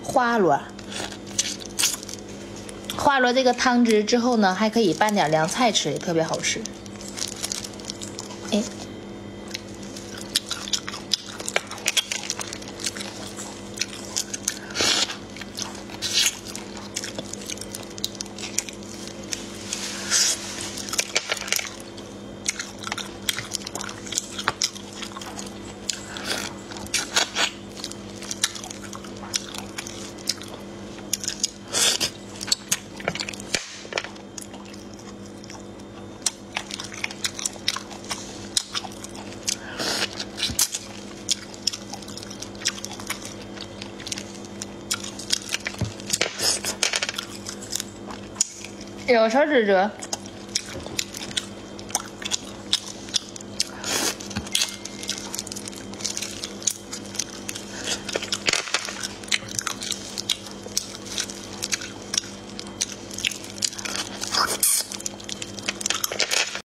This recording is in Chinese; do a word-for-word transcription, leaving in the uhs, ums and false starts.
花螺。花螺这个汤汁之后呢，还可以拌点凉菜吃，也特别好吃。哎。 有手指折。